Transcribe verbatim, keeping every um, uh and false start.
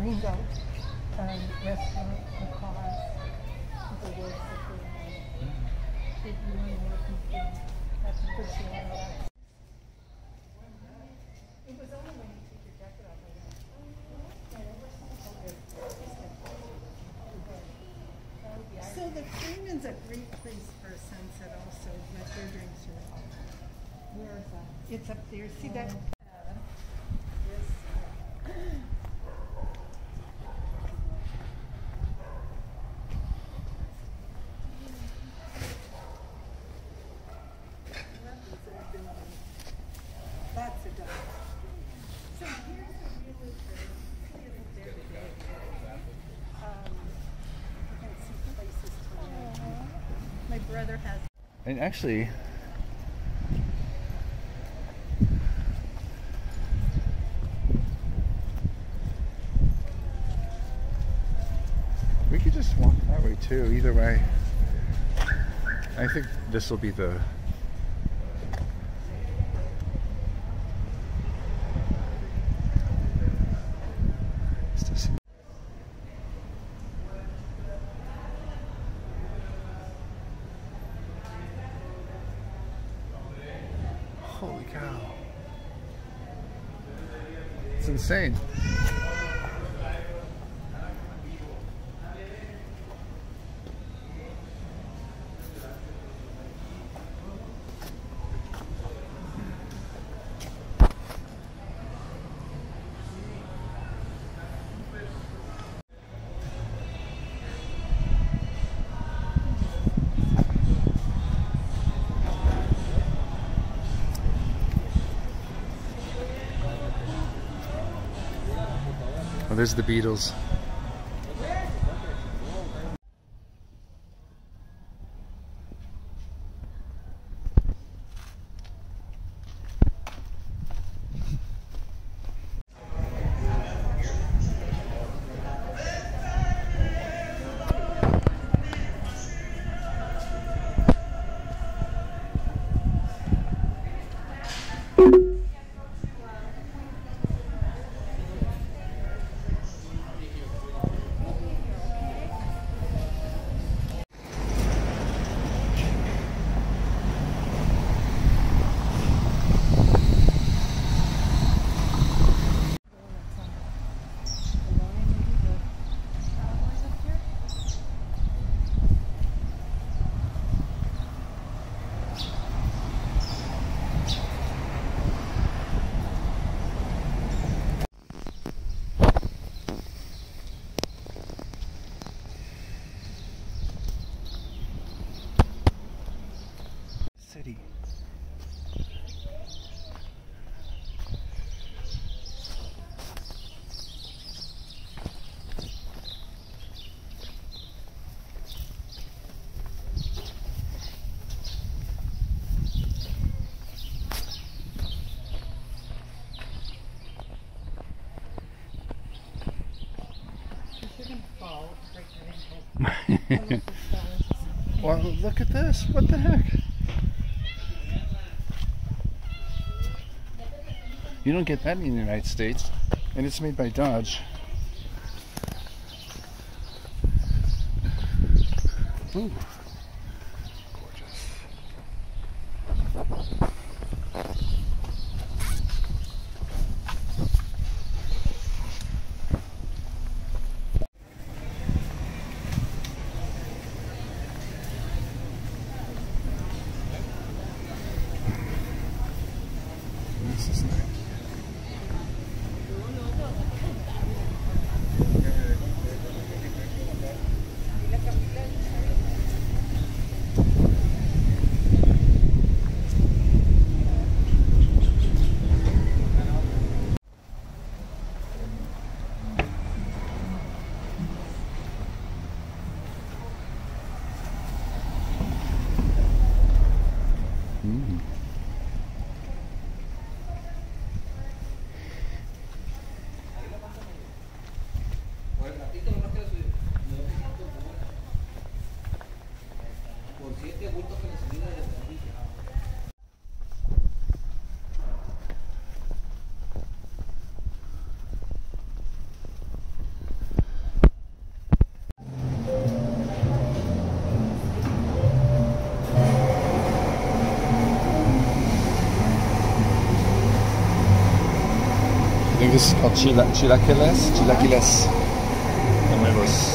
gringo um, restaurant because the work that we're on. If you want to work in food, that's for sure. It was only when you took your jacket off. So the Freeman's a great place for a sunset also, but their drinks are all. Where is that? It's up there. See that? Uh, this, uh, Lots of dogs. So here's a really great, he isn't there today. Um, you can see places to live. My brother has. And actually, we could just walk that way too, either way. I think this will be the holy cow. It's insane. Oh, there's the Beatles. City. Well, look at this. What the heck? You don't get that in the United States, and it's made by Dodge. Ooh, gorgeous. This is nice. think this is called chila, chilaquiles. Chilaquiles. Nuevos.